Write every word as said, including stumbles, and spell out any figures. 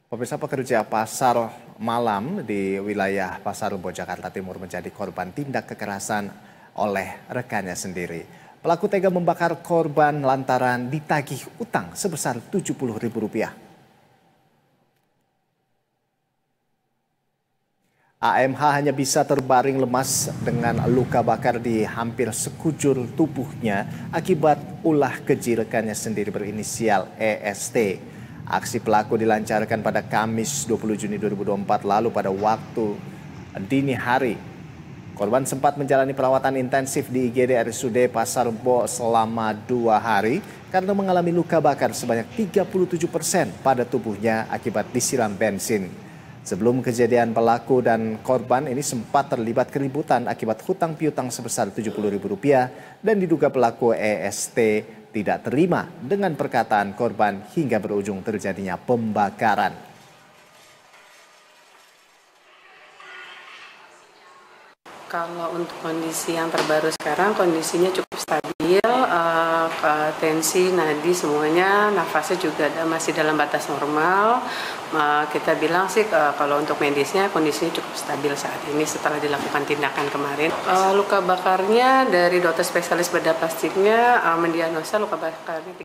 Pemirsa, pekerja pasar malam di wilayah Pasar Rebo, Jakarta Timur menjadi korban tindak kekerasan oleh rekannya sendiri. Pelaku tega membakar korban lantaran ditagih utang sebesar tujuh puluh ribu rupiah. A M H hanya bisa terbaring lemas dengan luka bakar di hampir sekujur tubuhnya akibat ulah keji rekannya sendiri berinisial E S T. Aksi pelaku dilancarkan pada Kamis dua puluh Juni dua ribu dua puluh empat lalu pada waktu dini hari. Korban sempat menjalani perawatan intensif di I G D R S U D Pasar Rebo selama dua hari karena mengalami luka bakar sebanyak tiga puluh tujuh persen pada tubuhnya akibat disiram bensin. Sebelum kejadian, pelaku dan korban ini sempat terlibat keributan akibat hutang piutang sebesar tujuh puluh ribu rupiah dan diduga pelaku E S T tidak terima dengan perkataan korban hingga berujung terjadinya pembakaran. Kalau untuk kondisi yang terbaru sekarang, kondisinya cukup stabil, uh, tensi, nadi semuanya, nafasnya juga masih dalam batas normal. Uh, kita bilang sih uh, kalau untuk medisnya kondisinya cukup stabil saat ini setelah dilakukan tindakan kemarin. Uh, luka bakarnya dari dokter spesialis bedah plastiknya uh, mendiagnosa luka bakarnya